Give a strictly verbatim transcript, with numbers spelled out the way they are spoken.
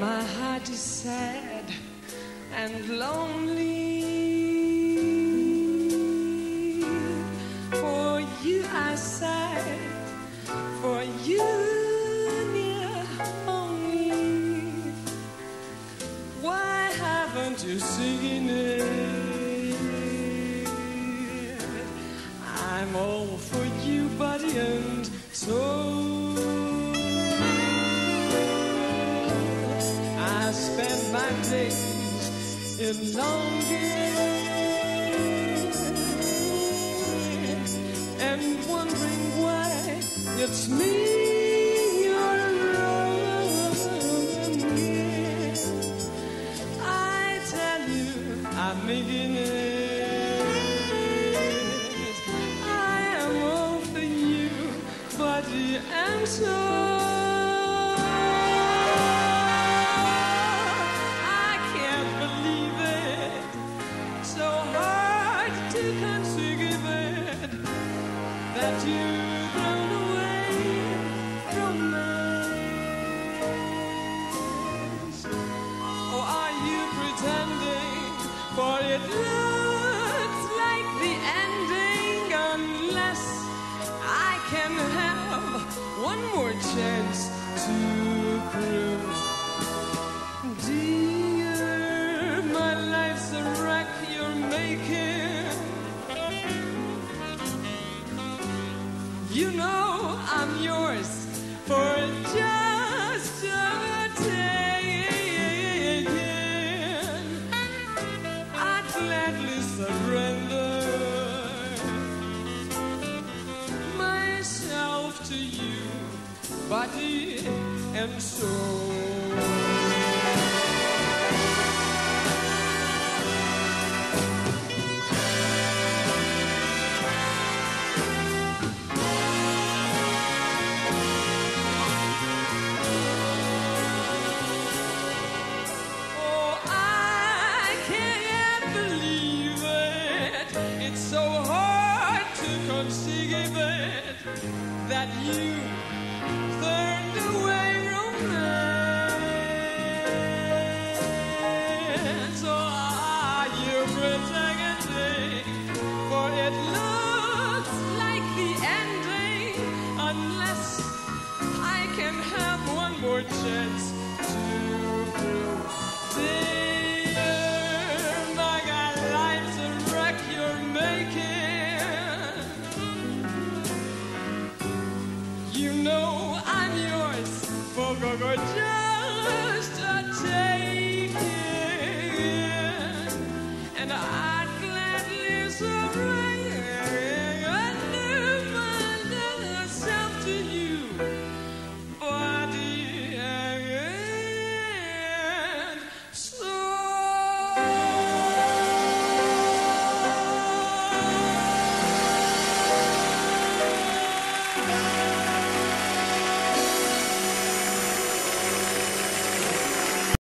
my heart is sad and lonely. For you I sigh, for you near only. Why haven't you seen it? I'm all for you, body and soul. I spend my days in longing and wondering why it's me you're loving. I tell you, I'm making it. I am all for you, body and soul. That you've thrown away romance. Or are you pretending? For it looks like the ending, unless I can have one more chance to prove. Dear, my life's a wreck you're making. You know I'm yours for just a day. I'd gladly surrender myself to you, body and soul. That you turned away romance. Or are you pretending? For it looks like the ending, unless I can have one more chance to prove. Dear, my God, life's a wreck you're making. You know I'm yours for go go.